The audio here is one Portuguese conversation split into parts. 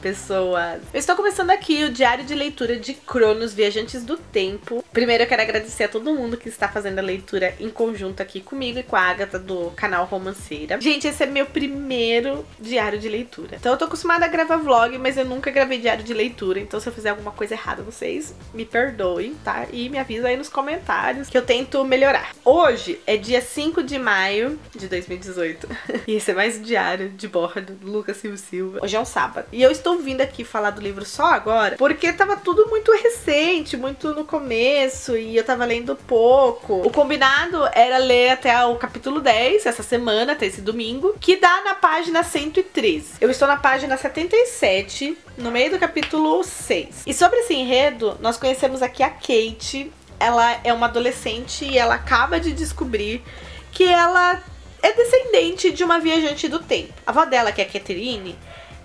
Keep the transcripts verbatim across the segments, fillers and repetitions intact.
pessoas! Eu estou começando aqui o diário de leitura de Cronos, Viajantes do Tempo. Primeiro eu quero agradecer a todo mundo que está fazendo a leitura em conjunto aqui comigo e com a Agatha do canal Romanceira. Gente, esse é meu primeiro diário de leitura. Então eu tô acostumada a gravar vlog, mas eu nunca gravei diário de leitura. Então se eu fizer alguma coisa errada, vocês me perdoem, tá? E me avisem aí nos comentários que eu tento melhorar. Hoje é dia cinco de maio de dois mil e dezoito. E esse é mais um diário de bordo do Lucas Silva Silva. Hoje é um sábado. E eu estou vindo aqui falar do livro só agora, porque tava tudo muito recente, muito no começo, e eu tava lendo pouco. O combinado era ler até o capítulo dez, essa semana, até esse domingo, que dá na página cento e treze. Eu estou na página setenta e sete, no meio do capítulo seis. E sobre esse enredo, nós conhecemos aqui a Kate. Ela é uma adolescente e ela acaba de descobrir que ela é descendente de uma viajante do tempo. A avó dela, que é a Catherine,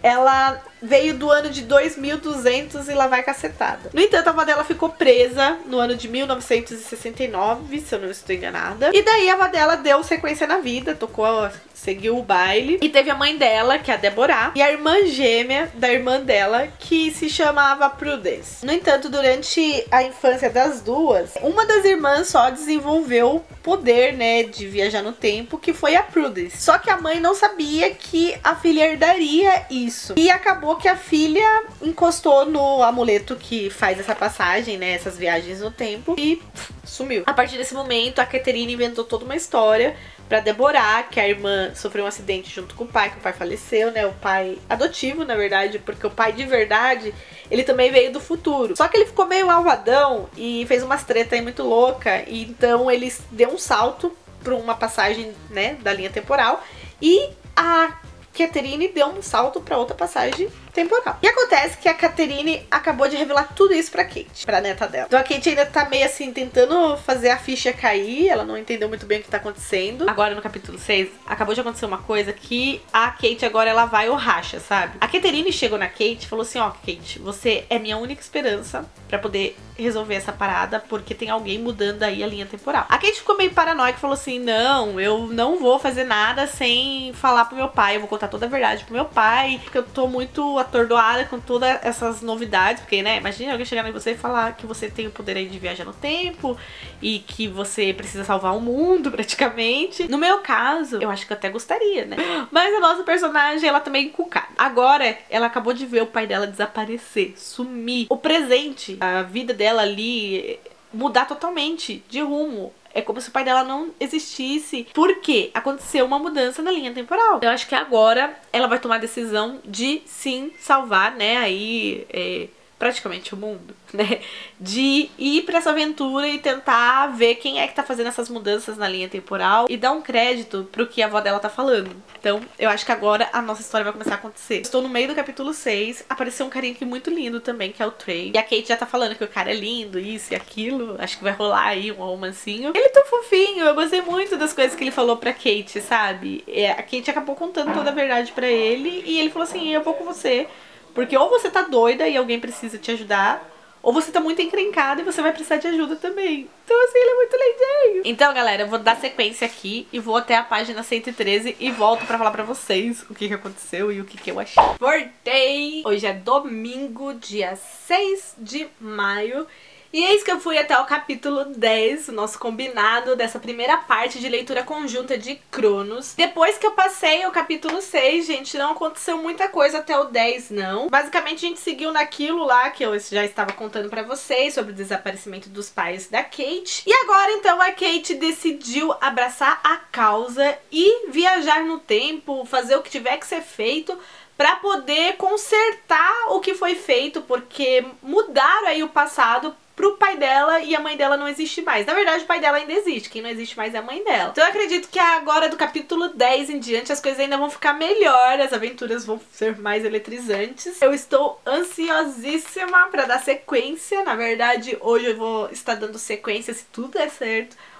ela veio do ano de dois mil e duzentos e lá vai cacetada. No entanto, a avó dela ficou presa no ano de mil novecentos e sessenta e nove, se eu não estou enganada. E daí a avó dela deu sequência na vida, tocou, seguiu o baile. E teve a mãe dela, que é a Deborah, e a irmã gêmea da irmã dela, que se chamava Prudence. No entanto, durante a infância das duas, uma das irmãs só desenvolveu o poder, né, de viajar no tempo, que foi a Prudence. Só que a mãe não sabia que a filha herdaria isso. E acabou que a filha encostou no amuleto que faz essa passagem, né, essas viagens no tempo, e pff, sumiu. A partir desse momento, a Catherine inventou toda uma história pra Deborah, que a irmã sofreu um acidente junto com o pai, que o pai faleceu, né, o pai adotivo, na verdade, porque o pai de verdade, ele também veio do futuro. Só que ele ficou meio malvadão e fez umas tretas aí muito louca, e então ele deu um salto pra uma passagem, né, da linha temporal, e a Catherine deu um salto pra outra passagem temporal. E acontece que a Catherine acabou de revelar tudo isso pra Kate, pra neta dela. Então a Kate ainda tá meio assim, tentando fazer a ficha cair, ela não entendeu muito bem o que tá acontecendo. Agora no capítulo seis, acabou de acontecer uma coisa que a Kate agora ela vai ou racha, sabe? A Catherine chegou na Kate e falou assim, ó, Kate, você é minha única esperança pra poder resolver essa parada, porque tem alguém mudando aí a linha temporal. A Kate ficou meio paranoica e falou assim, não, eu não vou fazer nada sem falar pro meu pai, eu vou contar toda a verdade pro meu pai, porque eu tô muito atordoada com todas essas novidades, porque, né, imagina alguém chegar em você e falar que você tem o poder aí de viajar no tempo e que você precisa salvar o mundo, praticamente. No meu caso, eu acho que eu até gostaria, né? Mas a nossa personagem, ela também é encucada. Agora, ela acabou de ver o pai dela desaparecer, sumir. O presente, a vida dela ali, mudar totalmente de rumo. É como se o pai dela não existisse. Porque aconteceu uma mudança na linha temporal. Eu acho que agora ela vai tomar a decisão de sim salvar, né, aí é, praticamente o mundo, né? De ir pra essa aventura e tentar ver quem é que tá fazendo essas mudanças na linha temporal e dar um crédito pro que a avó dela tá falando. Então, eu acho que agora a nossa história vai começar a acontecer. Estou no meio do capítulo seis, apareceu um carinha aqui muito lindo também, que é o Trey. E a Kate já tá falando que o cara é lindo, isso e aquilo. Acho que vai rolar aí um romancinho. Ele é tão fofinho, eu gostei muito das coisas que ele falou pra Kate, sabe? É, a Kate acabou contando toda a verdade pra ele e ele falou assim, eu vou com você. Porque ou você tá doida e alguém precisa te ajudar, ou você tá muito encrencada e você vai precisar de ajuda também. Então assim, ele é muito lindinho. Então galera, eu vou dar sequência aqui e vou até a página cento e treze e volto pra falar pra vocês o que que aconteceu e o que que eu achei. Voltei! Hoje é domingo, dia seis de maio. E eis que eu fui até o capítulo dez, o nosso combinado dessa primeira parte de leitura conjunta de Cronos. Depois que eu passei o capítulo seis, gente, não aconteceu muita coisa até o dez, não. Basicamente, a gente seguiu naquilo lá que eu já estava contando pra vocês, sobre o desaparecimento dos pais da Kate. E agora, então, a Kate decidiu abraçar a causa e viajar no tempo, fazer o que tiver que ser feito pra poder consertar o que foi feito, porque mudaram aí o passado pro pai dela e a mãe dela não existe mais. Na verdade, o pai dela ainda existe, quem não existe mais é a mãe dela. Então eu acredito que agora do capítulo dez em diante as coisas ainda vão ficar melhor, as aventuras vão ser mais eletrizantes. Eu estou ansiosíssima pra dar sequência. Na verdade, hoje eu vou estar dando sequência, se tudo der certo,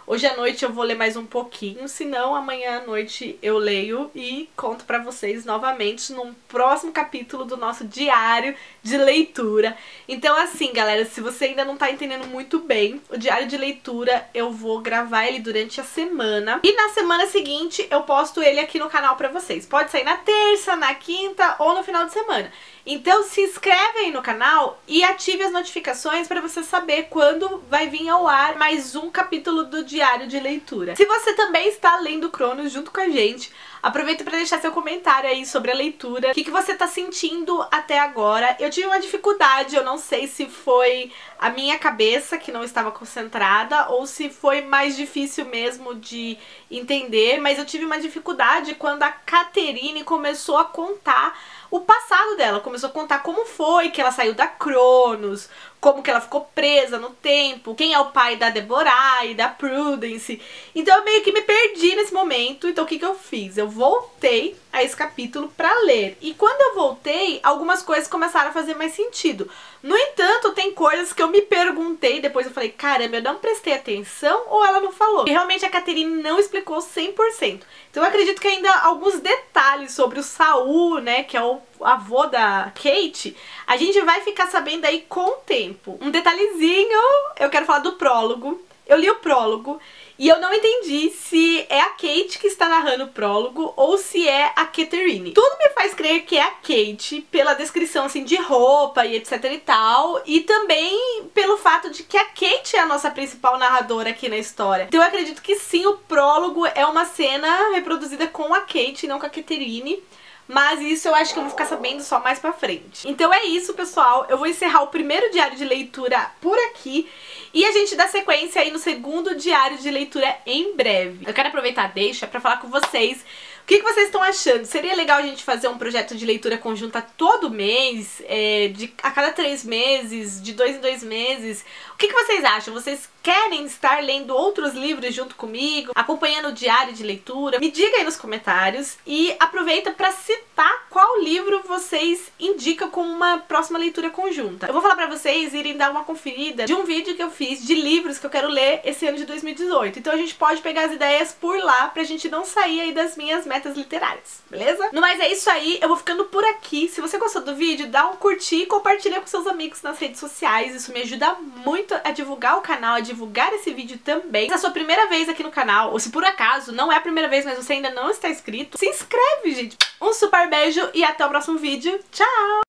Hoje à noite eu vou ler mais um pouquinho, senão amanhã à noite eu leio e conto pra vocês novamente num próximo capítulo do nosso diário de leitura. Então assim, galera, se você ainda não tá entendendo muito bem, o diário de leitura eu vou gravar ele durante a semana e na semana seguinte eu posto ele aqui no canal pra vocês. Pode sair na terça, na quinta ou no final de semana. Então se inscreve aí no canal e ative as notificações para você saber quando vai vir ao ar mais um capítulo do diário de leitura. Se você também está lendo Cronos junto com a gente, aproveita para deixar seu comentário aí sobre a leitura. O que, que você está sentindo até agora? Eu tive uma dificuldade, eu não sei se foi a minha cabeça que não estava concentrada ou se foi mais difícil mesmo de entender, mas eu tive uma dificuldade quando a Caterine começou a contar o passado dela, começou a contar como foi que ela saiu da Cronos, como que ela ficou presa no tempo, quem é o pai da Deborah e da Prudence. Então eu meio que me perdi nesse momento, então o que que eu fiz? Eu voltei a esse capítulo pra ler. E quando eu voltei, algumas coisas começaram a fazer mais sentido. No entanto, tem coisas que eu me perguntei, depois eu falei, caramba, eu não prestei atenção ou ela não falou? E realmente a Caterine não explicou cem por cento. Então eu acredito que ainda alguns detalhes sobre o Saul, né, que é o avô da Kate, a gente vai ficar sabendo aí com o tempo. Um detalhezinho, eu quero falar do prólogo. Eu li o prólogo e eu não entendi se é a Kate que está narrando o prólogo ou se é a Caterine. Tudo me faz crer que é a Kate, pela descrição assim de roupa e etc e tal, e também pelo fato de que a Kate é a nossa principal narradora aqui na história. Então eu acredito que sim, o prólogo é uma cena reproduzida com a Kate, não com a Caterine. Mas isso eu acho que eu vou ficar sabendo só mais pra frente. Então é isso, pessoal. Eu vou encerrar o primeiro diário de leitura por aqui. E a gente dá sequência aí no segundo diário de leitura em breve. Eu quero aproveitar a deixa pra falar com vocês o que, que vocês estão achando. Seria legal a gente fazer um projeto de leitura conjunta todo mês, é, de, a cada três meses, de dois em dois meses. O que, que vocês acham? Vocês querem estar lendo outros livros junto comigo, acompanhando o diário de leitura? Me diga aí nos comentários e aproveita para citar qual livro vocês indicam como uma próxima leitura conjunta. Eu vou falar para vocês irem dar uma conferida de um vídeo que eu fiz de livros que eu quero ler esse ano de dois mil e dezoito. Então a gente pode pegar as ideias por lá pra gente não sair aí das minhas metas literárias, beleza? No mais é isso aí, eu vou ficando por aqui. Se você gostou do vídeo, dá um curtir e compartilha com seus amigos nas redes sociais. Isso me ajuda muito a divulgar o canal, a divulgar esse vídeo também. Se é a sua primeira vez aqui no canal, ou se por acaso não é a primeira vez, mas você ainda não está inscrito, se inscreve, gente! Um super beijo e até o próximo vídeo. Tchau!